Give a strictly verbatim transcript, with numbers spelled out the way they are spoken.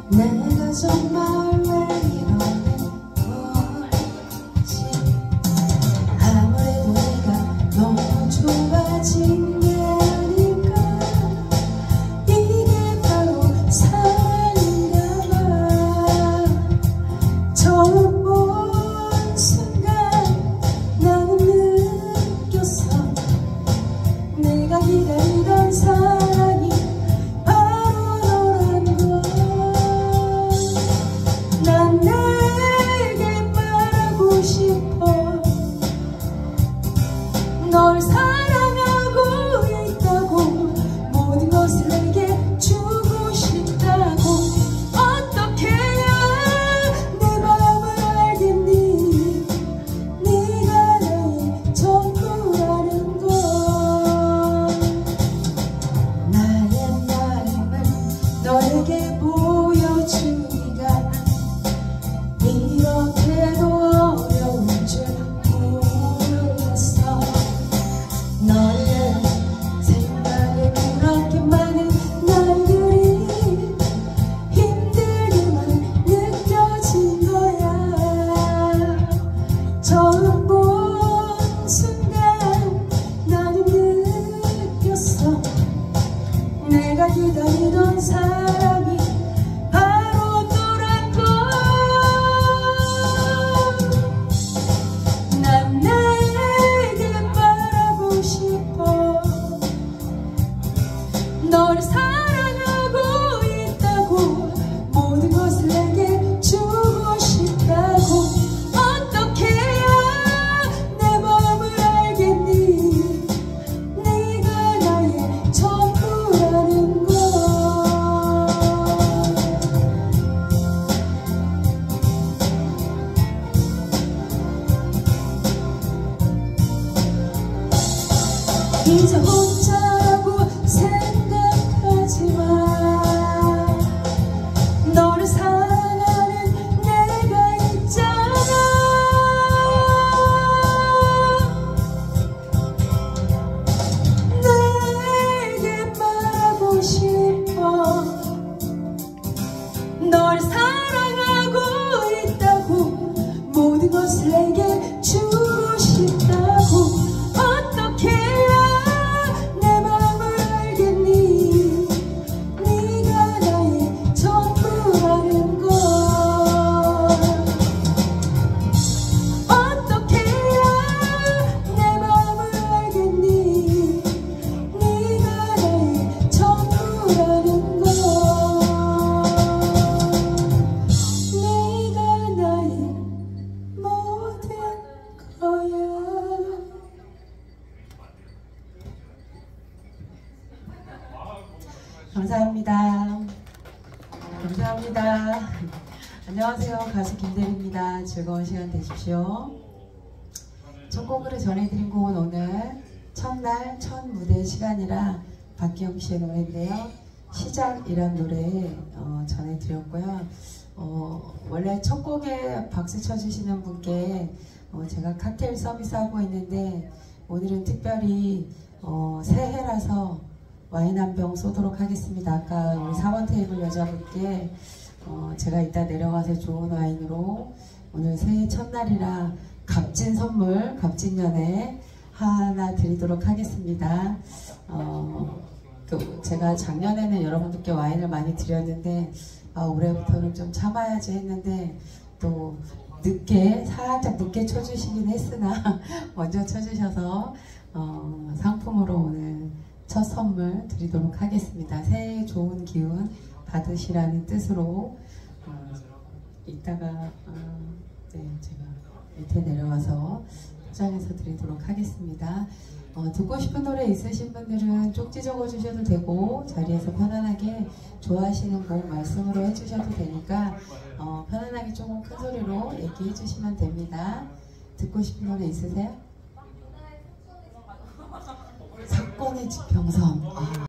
내가 정말 왜 이러는 거지? 아무래도 내가 너무 좋아진 게 아닐까. 이게 바로 사랑인가 봐. 처음 본 순간 나는 느꼈어. 내가 기다리던 사랑이 바로 너란 걸. 난 내게 말하고 싶어. 널 사랑하고 있다고, 모든 것을 내게 주고 싶다고. 어떻게 해야 내 마음을 알겠니? 네가 나의 전부라는 걸. 나의 마음을 너에게 보여주기가 이렇게도 어려운 줄 몰랐어. 너를 생각에 그렇게 많은 날들이 힘들게만 느껴진 거야. 처음 본 순간 나는 느꼈어. 내가 기다리던 사람이 바로 너란 걸. 난 내게 말하고 싶어. 널 사랑하고 있다고, 모든 것을 내게 주고 싶다고. 어떻게 해야 내 마음을 알겠니? 네가 나의 전부라는 걸. 이제 혼자라고 생각하지 마. 너를 사랑하는 내가 있잖아. 내게 말하고 싶어. 널 사랑하고 있다고, 모든 것을 내게 주고 싶다고. 어떻게 해야 내 마음을 알겠니? 네가 나의 전부라는 걸. 어떻게 해야 내 마음을 알겠니? 네가 나의 전부라는 걸. 네가 나의 모든 거야. 감사합니다. 감사합니다. 안녕하세요. 가수 김대리입니다. 즐거운 시간 되십시오. 첫 곡으로 전해드린 곡은 오늘 첫날 첫 무대 시간이라 박기영 씨의 노래인데요. 시작이란 노래 어, 전해드렸고요. 어, 원래 첫 곡에 박수 쳐주시는 분께 어, 제가 칵테일 서비스하고 있는데, 오늘은 특별히 어, 새해라서 와인 한 병 쏘도록 하겠습니다. 아까 우리 사 번 테이블 여자분께 어, 제가 이따 내려가서 좋은 와인으로 오늘 새해 첫날이라 값진 선물, 값진 연애 하나 드리도록 하겠습니다. 어, 그 제가 작년에는 여러분들께 와인을 많이 드렸는데 아, 올해부터는 좀 참아야지 했는데 또 늦게, 살짝 늦게 쳐주시긴 했으나 먼저 쳐주셔서 어, 상품으로 오늘 첫 선물 드리도록 하겠습니다. 새해 좋은 기운 받으시라는 뜻으로 어, 이따가 어, 네, 제가 밑에 내려와서 포장해서 드리도록 하겠습니다. 어, 듣고 싶은 노래 있으신 분들은 쪽지 적어주셔도 되고, 자리에서 편안하게 좋아하시는 곡 말씀으로 해주셔도 되니까 어, 편안하게 조금 큰 소리로 얘기해 주시면 됩니다. 듣고 싶은 노래 있으세요? 사건의 지평선. 아.